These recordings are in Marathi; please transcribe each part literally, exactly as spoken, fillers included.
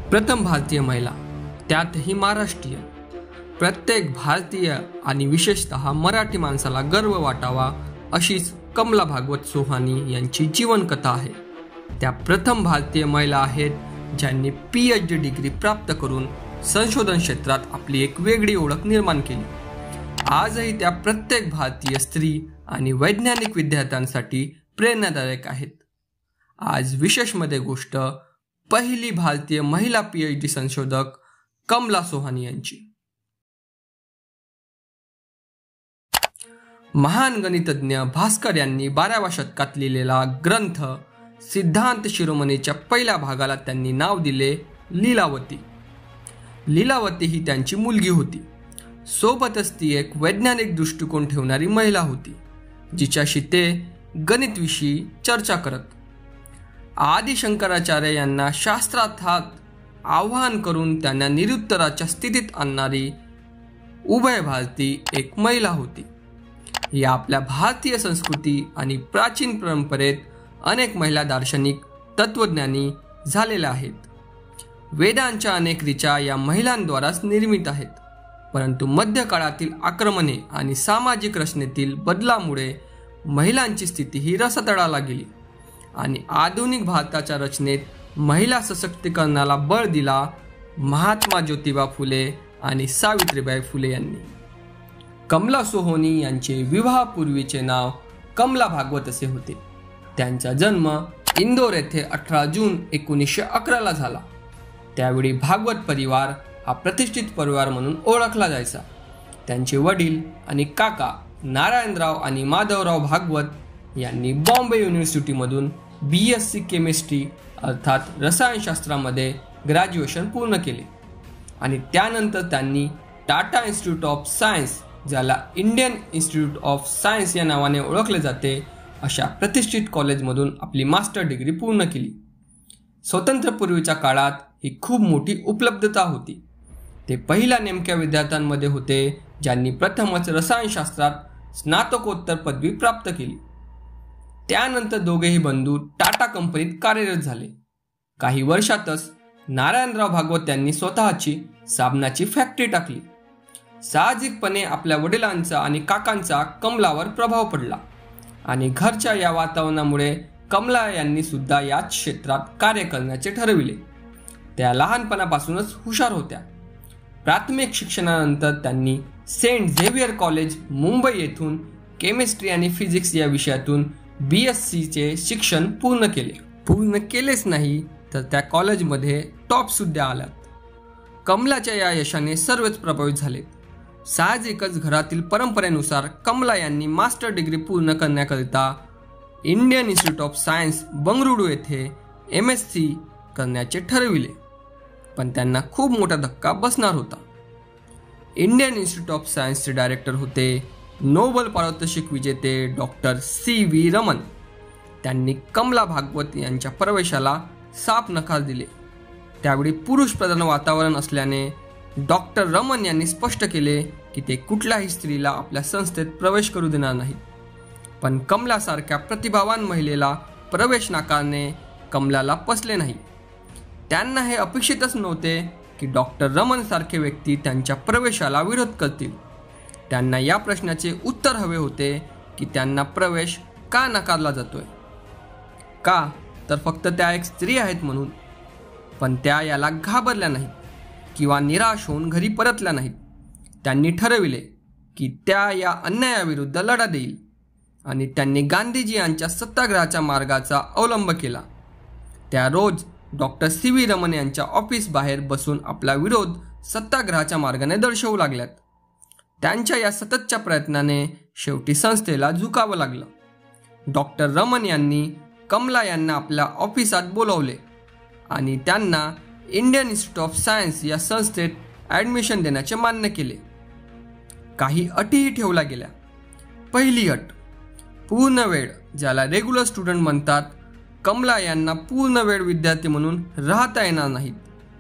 प्रथम भारतीय महिला, त्यातही महाराष्ट्रीयन. प्रत्येक भारतीय आणि विशेषतः मराठी माणसाला गर्व वाटावा अशीच कमला भागवत सोहानी यांची जीवनकथा आहे. त्या प्रथम भारतीय महिला आहेत ज्यांनी पी एच डी डिग्री प्राप्त करून संशोधन क्षेत्रात आपली एक वेगळी ओळख निर्माण केली. आजही त्या प्रत्येक भारतीय स्त्री आणि वैज्ञानिक विद्यार्थ्यांसाठी प्रेरणादायक आहेत. आज विशेषमध्ये गोष्ट पहिली भारतीय महिला पी एच डी संशोधक कमला सोहानी यांची. महान गणितज्ञ भास्कर यांनी बाराव्या शतकात लिहिलेला ग्रंथ सिद्धांत शिरोमणीच्या पहिल्या भागाला त्यांनी नाव दिले लीलावती. लीलावती ही त्यांची मुलगी होती. सोबतच ती एक वैज्ञानिक दृष्टिकोन ठेवणारी महिला होती, जिच्याशी ते गणितविषयी चर्चा करत. आदि शंकराचार्य यांना शास्त्रार्थात आवाहन करून त्यांना निरुत्तराच्या स्थितीत आणणारी उभय भारती एक महिला होती. या आपल्या भारतीय संस्कृती आणि प्राचीन परंपरेत अनेक महिला दार्शनिक तत्वज्ञानी झालेल्या आहेत. वेदांच्या अनेक ऋचा या महिलांद्वाराच निर्मित आहेत. परंतु मध्यकाळातील आक्रमणे आणि सामाजिक रचनेतील बदलामुळे महिलांची स्थिती ही रसातळाला गेली आणि आधुनिक भारताच्या रचनेत महिला सशक्तीकरणाला बळ दिला महात्मा ज्योतिबा फुले आणि सावित्रीबाई फुले यांनी. कमला सोहानी यांचे विवाहापूर्वीचे नाव कमला भागवत असे होते. त्यांचा जन्म इंदोर येथे अठरा जून एकोणीसशे अकराला झाला. त्यावेळी भागवत परिवार हा प्रतिष्ठित परिवार म्हणून ओळखला जायचा. त्यांचे वडील आणि काका नारायणराव आणि माधवराव भागवत यांनी बॉम्बे युनिव्हर्सिटीमधून बी एस सी केमिस्ट्री अर्थात रसायनशास्त्रामध्ये ग्रॅज्युएशन पूर्ण केले आणि त्यानंतर त्यांनी टाटा इन्स्टिट्यूट ऑफ सायन्स, ज्याला इंडियन इन्स्टिट्यूट ऑफ सायन्स या नावाने ओळखले जाते, अशा प्रतिष्ठित कॉलेजमधून आपली मास्टर डिग्री पूर्ण केली. स्वातंत्र्यपूर्वीच्या काळात ही खूप मोठी उपलब्धता होती. ते पहिल्या नेमक्या विद्यार्थ्यांमध्ये होते ज्यांनी प्रथमच रसायनशास्त्रात स्नातकोत्तर पदवी प्राप्त केली. त्यानंतर दोघेही बंधू टाटा कंपनीत कार्यरत झाले. काही वर्षातच नारायणराव भागवत यांनी स्वतःची साबणाची फॅक्टरी टाकली. साहजिकपणे आपल्या वडिलांचा आणि काकांचा कमलावर प्रभाव पडला आणि घरच्या या वातावरणामुळे कमला यांनी सुद्धा याच क्षेत्रात कार्य करण्याचे ठरविले. त्या लहानपणापासूनच हुशार होत्या. प्राथमिक शिक्षणानंतर त्यांनी सेंट झेवियर कॉलेज मुंबई येथून केमिस्ट्री आणि फिजिक्स या विषयातून बी एस सीचे शिक्षण पूर्ण केले. पूर्ण केलेच नाही तर त्या कॉलेजमध्ये टॉप सुद्धा आल्यात. कमलाच्या या यशाने सर्वच प्रभावित झाले. साहजिकच घरातील परंपरेनुसार कमला यांनी मास्टर डिग्री पूर्ण करण्याकरिता Indian institute of science Bengaluru येथे एम एस सी करण्याचे ठरविले. पण त्यांना खूप मोठा धक्का बसणार होता. इंडियन इन्स्टिट्यूट ऑफ सायन्सचे डायरेक्टर होते नोबल पारितोषिक विजेते डॉक्टर सी व्ही रमन. त्यांनी कमला भागवत यांच्या प्रवेशाला साफ नकार दिले. त्यावेळी पुरुष प्रधान वातावरण असल्याने डॉक्टर रमन यांनी स्पष्ट केले की ते कुठल्याही स्त्रीला आपल्या संस्थेत प्रवेश करू देणार नाहीत. पण कमलासारख्या प्रतिभावान महिलेला प्रवेश नाकारणे कमलाला पचले नाही. त्यांना हे अपेक्षितच नव्हते की डॉक्टर रमन सारखे व्यक्ती त्यांच्या प्रवेशाला विरोध करतील. त्यांना या प्रश्नाचे उत्तर हवे होते की त्यांना प्रवेश का नाकारला जातोय. का तर फक्त त्या एक स्त्री आहेत म्हणून. पण त्या याला घाबरल्या नाहीत किंवा निराश होऊन घरी परतल्या नाहीत. त्यांनी ठरविले की त्या या अन्यायाविरुद्ध लढा देईल आणि त्यांनी गांधीजी यांच्या सत्याग्रहाच्या मार्गाचा अवलंब केला. त्या रोज डॉक्टर सी व्ही रमन यांच्या ऑफिस बाहेर बसून आपला विरोध सत्याग्रहाच्या मार्गाने दर्शवू लागल्यात. त्यांच्या या सततच्या प्रयत्नाने शेवटी संस्थेला झुकावं लागलं. डॉक्टर रमन यांनी कमला यांना आपल्या ऑफिसात बोलवले आणि त्यांना इंडियन इन्स्टिट्यूट ऑफ सायन्स या संस्थेत ॲडमिशन देण्याचे मान्य केले. काही अटीही ठेवल्या गेल्या. पहिली अट, पूर्ण वेळ, ज्याला रेग्युलर स्टुडंट म्हणतात. कमला यांना पूर्ण वेळ विद्यार्थी म्हणून राहता येणार नाहीत.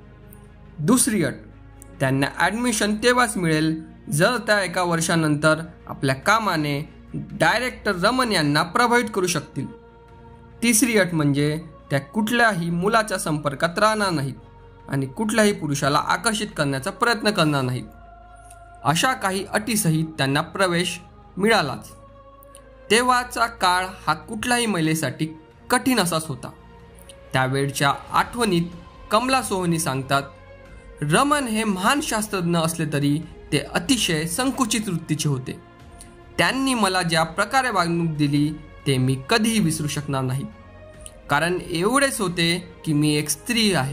दुसरी अट, त्यांना ॲडमिशन तेव्हाच मिळेल जर त्या एका वर्षानंतर आपल्या कामाने डायरेक्टर रमन यांना प्रभावित करू शकतील. तिसरी अट म्हणजे त्या कुठल्याही मुलाच्या संपर्कात राहणार नाहीत आणि कुठल्याही पुरुषाला आकर्षित करण्याचा प्रयत्न करणार नाहीत, अशा काही अटीसहित त्यांना प्रवेश मिळालाच. तेव्हाचा काळ हा कुठल्याही महिलेसाठी कठीण असाच होता. त्यावेळच्या आठवणीत कमला सोहोनी सांगतात, रमन हे महान शास्त्रज्ञ असले तरी ते अतिशय संकुचित वृत्तीचे होते. त्यांनी मला ज्या प्रकारे वागणूक दिली ते मी कधीही विसरू शकणार नाही. कारण एवढेच होते की मी एक स्त्री आहे.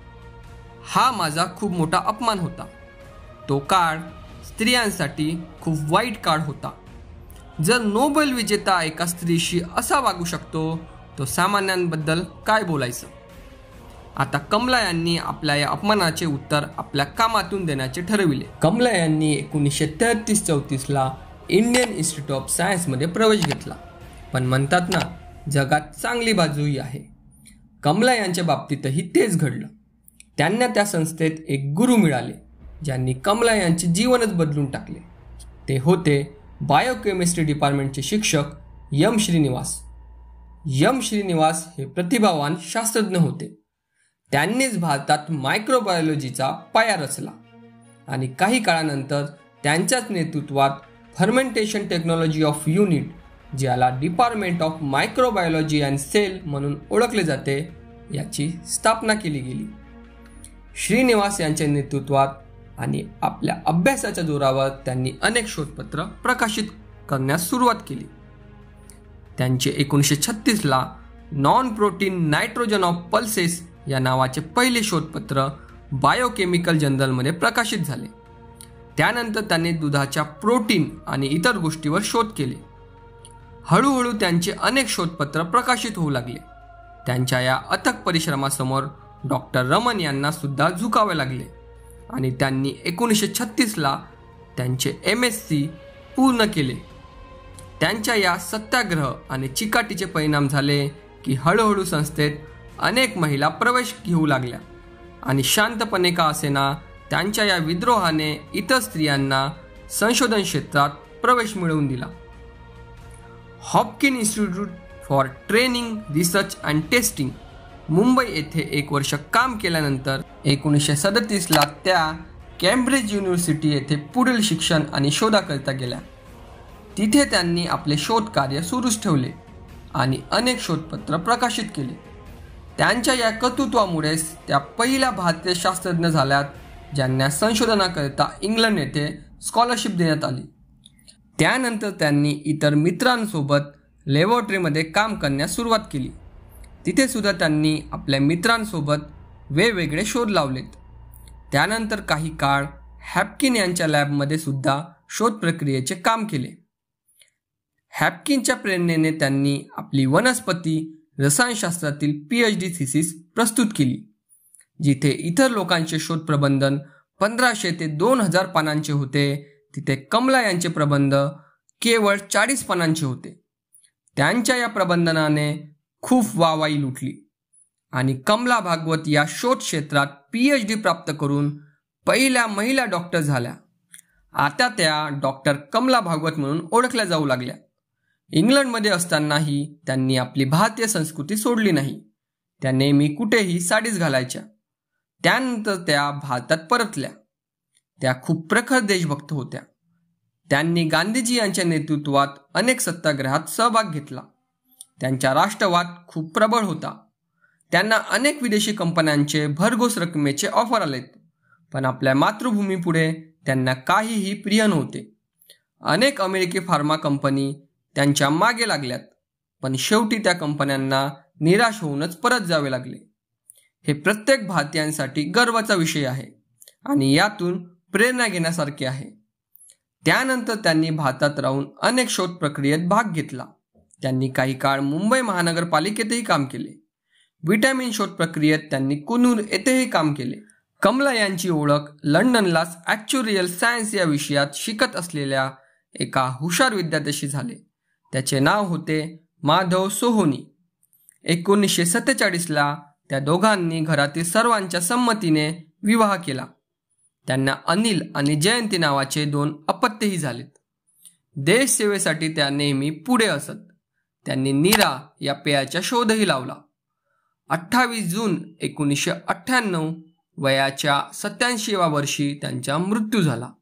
हा माझा खूप मोठा अपमान होता. तो काळ स्त्रियांसाठी खूप वाईट काळ होता. जर नोबेल विजेता एका स्त्रीशी असा वागू शकतो तो सामान्यांबद्दल काय बोलायचं. आता कमला यांनी आपल्या या अपमानाचे उत्तर आपल्या कामातून देण्याचे ठरविले. कमला यांनी एकोणीसशे तेहतीस चौतीसला इंडियन इन्स्टिट्यूट ऑफ सायन्समध्ये प्रवेश घेतला. पण म्हणतात ना, जगात चांगली बाजूही आहे. कमला यांच्या बाबतीतही तेच घडलं. त्यांना त्या संस्थेत एक गुरु मिळाले ज्यांनी कमला यांचे जीवनच बदलून टाकले. ते होते बायोकेमिस्ट्री डिपार्टमेंटचे शिक्षक यम श्रीनिवास. यम श्रीनिवास हे प्रतिभावान शास्त्रज्ञ होते. त्यांनीच भारतात मायक्रोबायोलॉजीचा पाया रचला आणि काही काळानंतर त्यांच्याच नेतृत्वात फर्मेंटेशन टेक्नॉलॉजी ऑफ युनिट, ज्याला department of microbiology and cell म्हणून ओळखले जाते, याची स्थापना केली गेली. श्रीनिवास यांच्या नेतृत्वात आणि आपल्या अभ्यासाच्या जोरावर त्यांनी अनेक शोधपत्र प्रकाशित करण्यास सुरुवात केली. त्यांचे एकोणीसशे छत्तीसला non protein nitrogen of pulses या नावाचे पहिले शोधपत्र बायोकेमिकल जर्नलमध्ये प्रकाशित झाले. त्यानंतर त्यांनी दुधाच्या प्रोटीन आणि इतर गोष्टीवर शोध केले. हळूहळू त्यांचे अनेक शोधपत्र प्रकाशित होऊ लागले. त्यांच्या या अथक परिश्रमासमोर डॉक्टर रमन यांना सुद्धा झुकावे लागले आणि त्यांनी एकोणीसशे छत्तीसला त्यांचे एम एस सी पूर्ण केले. त्यांच्या या सत्याग्रह आणि चिकाटीचे परिणाम झाले की हळूहळू संस्थेत अनेक महिला प्रवेश घेऊ लागल्या आणि शांतपणे का असेना त्यांच्या या विद्रोहाने इतर स्त्रियांना संशोधन क्षेत्रात प्रवेश मिळवून दिला. Haffkine institute for training research and testing Mumbai येथे एक वर्ष काम केल्यानंतर एकोणीसशे सदतीसला त्या कॅम्ब्रिज युनिव्हर्सिटी येथे पुढील शिक्षण आणि शोधाकरिता गेल्या. तिथे त्यांनी आपले शोधकार्य सुरूच ठेवले आणि अनेक शोधपत्र प्रकाशित केले. त्यांच्या या कर्तृत्वामुळेच त्या पहिल्या भारतीय शास्त्रज्ञ झाल्यात ज्यांना संशोधनाकरिता इंग्लंड येथे स्कॉलरशिप देण्यात आली. त्यानंतर त्यांनी इतर मित्रांसोबत लॅबोरेटरीमध्ये काम करण्यास सुरुवात केली. तिथे सुद्धा त्यांनी आपल्या मित्रांसोबत वेगवेगळे शोध लावलेत. त्यानंतर काही काळ हॅपकिन यांच्या लॅबमध्ये सुद्धा शोध प्रक्रियेचे काम केले. हॅपकिनच्या प्रेरणेने त्यांनी आपली वनस्पती रसायनशास्त्रातील पी एच डी थिसिस प्रस्तुत केली, जिथे इतर लोकांचे शोध प्रबंधन पंधराशे ते दोन हजार पानांचे होते, तिथे कमला यांचे प्रबंध केवळ चाळीस पानांचे होते. त्यांच्या या प्रबंधनाने खूप वाहवाही लुटली आणि कमला भागवत या शोध क्षेत्रात पी एच डी प्राप्त करून पहिल्या महिला डॉक्टर झाल्या. आता त्या डॉक्टर कमला भागवत म्हणून ओळखल्या जाऊ लागल्या. इंग्लंडमध्ये असतानाही त्यांनी आपली भारतीय संस्कृती सोडली नाही. त्या नेहमी कुठेही साडीच घालायच्या. त्यानंतर त्या भारतात परतल्या. त्या खूप प्रखर देशभक्त होत्या. त्यांनी गांधीजी यांच्या नेतृत्वात अनेक सत्याग्रहात सहभाग घेतला. त्यांचा राष्ट्रवाद खूप प्रबळ होता. त्यांना अनेक विदेशी कंपन्यांचे भरघोस रकमेचे ऑफर आलेत, पण आपल्या मातृभूमीपुढे त्यांना काहीही प्रिय नव्हते. अनेक अमेरिकी फार्मा कंपनी त्यांच्या मागे लागल्यात, पण शेवटी त्या कंपन्यांना निराश होऊनच परत जावे लागले. हे प्रत्येक भारतीयांसाठी गर्वाचा विषय आहे आणि यातून प्रेरणा घेण्यासारखे आहे. त्यानंतर त्यांनी भारतात राहून अनेक शोध प्रक्रियेत भाग घेतला. त्यांनी काही काळ मुंबई महानगरपालिकेतही काम केले. विटॅमिन शोध प्रक्रियेत त्यांनी कुनूर येथेही काम केले. कमला यांची ओळख लंडनलाच ॲक्च्युरियल सायन्स या विषयात शिकत असलेल्या एका हुशार विद्यार्थ्याशी झाले. त्याचे नाव होते माधव सोहोनी. एकोणीसशे सत्तेचाळीसला त्या दोघांनी घरातील सर्वांच्या संमतीने विवाह केला. त्यांना अनिल आणि जयंती नावाचे दोन अपत्यही झालेत. देशसेवेसाठी त्या नेहमी पुढे असत. त्यांनी नीरा या पेयाचा शोधही लावला. अठ्ठावीस जून एकोणीसशे अठ्ठ्याण्णव वयाच्या सत्याऐंशीव्या वर्षी त्यांचा मृत्यू झाला.